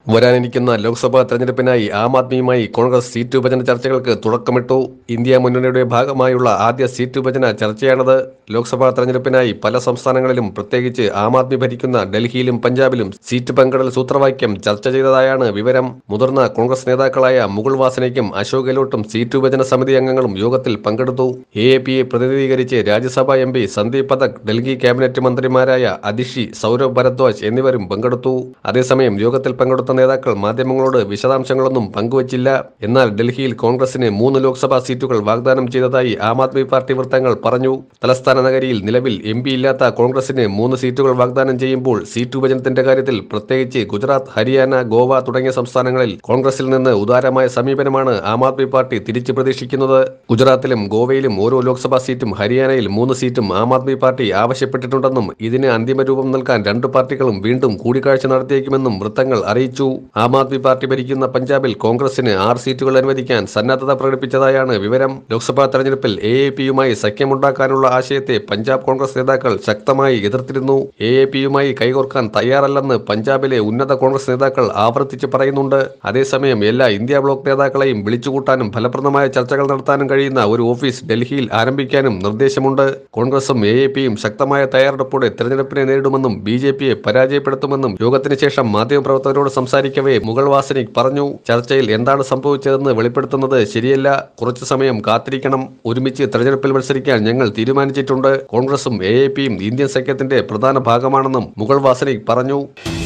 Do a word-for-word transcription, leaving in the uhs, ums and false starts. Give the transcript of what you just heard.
വരാനിരിക്കുന്ന ലോക്സഭാ തെരഞ്ഞെടുപ്പിനായി ആം ആദ്മിയുമായി കോൺഗ്രസ് സീറ്റ് വിഭജന ചർച്ചകൾക്ക് തുടക്കമിട്ടു. ഇന്ത്യ മുന്നണിയുടെ ഭാഗമായുള്ള ആദ്യ സീറ്റ് വിഭജന ചർച്ചയാണിത്. ലോക്സഭാ തെരഞ്ഞെടുപ്പിനായി പല സംസ്ഥാനങ്ങളിലും പ്രത്യേകിച്ച് ആം ആദ്മി ഭരിക്കുന്ന ഡൽഹിയിലും പഞ്ചാബിലും സീറ്റ് പങ്കിടൽ സൂത്രവാക്യം ചർച്ച ചെയ്തതായാണ് വിവരം. മുതിർന്ന കോൺഗ്രസ് നേതാക്കളായ മുകുൾ വാസനിക്കും അശോക് ഗെഹ്ലോട്ടും സീറ്റ് വിഭജന സമിതി അംഗങ്ങളും യോഗത്തിൽ പങ്കെടുത്തു. എ എ പിയെ പ്രതിനിധീകരിച്ച് Rajya Sabha M P Sandeep Pathak, Delhi cabinet മന്ത്രിമാരായ അതിഷി, സൗരഭ് ഭരദ്വാജ് എന്നിവരും പങ്കെടുത്തു. അതേസമയം യോഗത്തിൽ പങ്കെടുത്ത നേതാക്കൾ മാധ്യമങ്ങളോട് വിശദാംശങ്ങളൊന്നും പങ്കുവച്ചില്ല. എന്നാൽ ഡൽഹിയിൽ കോൺഗ്രസിന് മൂന്ന് ലോക്സഭാ സീറ്റുകൾ വാഗ്ദാനം ചെയ്തതായി ആം ആദ്മി പാർട്ടി വൃത്തങ്ങൾ പറഞ്ഞു. തലസ്ഥാന നഗരിയിൽ നിലവിൽ എം പി ഇല്ലാത്ത കോൺഗ്രസിന് മൂന്ന് സീറ്റുകൾ വാഗ്ദാനം ചെയ്യുമ്പോൾ സീറ്റ് വിഭജനത്തിന്റെ കാര്യത്തിൽ പ്രത്യേകിച്ച് ഗുജറാത്ത്, ഹരിയാന, ഗോവ തുടങ്ങിയ സംസ്ഥാനങ്ങളിൽ കോൺഗ്രസിൽ നിന്ന് ഉദാരമായ സമീപനമാണ് ആം ആദ്മി പാർട്ടി തിരിച്ചു പ്രതീക്ഷിക്കുന്നത്. ഗുജറാത്തിലും ഗോവയിലും ഓരോ ലോക്സഭാ സീറ്റും ഹരിയാനയിൽ മൂന്ന് സീറ്റും ആം ആദ്മി പാർട്ടി ആവശ്യപ്പെട്ടിട്ടുണ്ടെന്നും ഇതിന് അന്തിമ രൂപം നൽകാൻ രണ്ട് പാർട്ടികളും വീണ്ടും കൂടിക്കാഴ്ച നടത്തിയേക്കുമെന്നും വൃത്തങ്ങൾ അറിയിച്ചു. ആം ആദ്മി പാർട്ടി ഭരിക്കുന്ന പഞ്ചാബിൽ കോൺഗ്രസിന് ആറ് സീറ്റുകൾ അനുവദിക്കാൻ സന്നദ്ധത പ്രകടിപ്പിച്ചതായാണ് വിവരം. ലോക്സഭാ തെരഞ്ഞെടുപ്പിൽ എ എ പിയുമായി സഖ്യമുണ്ടാക്കാനുള്ള ആശയത്തെ പഞ്ചാബ് കോൺഗ്രസ് നേതാക്കൾ ശക്തമായി എതിർത്തിരുന്നു. എ എ പിയുമായി കൈകോർക്കാൻ തയ്യാറല്ലെന്ന് പഞ്ചാബിലെ ഉന്നത കോൺഗ്രസ് നേതാക്കൾ ആവർത്തിച്ച് പറയുന്നുണ്ട്. അതേസമയം എല്ലാ ഇന്ത്യ ബ്ലോക്ക് നേതാക്കളെയും വിളിച്ചുകൂട്ടാനും ഫലപ്രദമായ ചർച്ചകൾ നടത്താനും കഴിയുന്ന ഒരു ഓഫീസ് ഡൽഹിയിൽ ആരംഭിക്കാനും നിർദ്ദേശമുണ്ട്. കോൺഗ്രസും എ എ പിയും ശക്തമായ തയ്യാറെടുപ്പോടെ തെരഞ്ഞെടുപ്പിനെ നേരിടുമെന്നും ബി ജെ പിയെ പരാജയപ്പെടുത്തുമെന്നും യോഗത്തിന് ശേഷം മാധ്യമപ്രവർത്തകരോട് സംസാരിക്കവേ മുകുൾ വാസനിക് പറഞ്ഞു. ചർച്ചയിൽ എന്താണ് സംഭവിച്ചതെന്ന് വെളിപ്പെടുത്തുന്നത് ശരിയല്ല. കുറച്ചു സമയം കാത്തിരിക്കണം. ഒരുമിച്ച് തെരഞ്ഞെടുപ്പിൽ മത്സരിക്കാൻ ഞങ്ങൾ തീരുമാനിച്ചിട്ടുണ്ട്. കോൺഗ്രസും എ എ പിയും ഇന്ത്യൻ സഖ്യത്തിന്റെ പ്രധാന ഭാഗമാണെന്നും മുകുൾ വാസനിക് പറഞ്ഞു.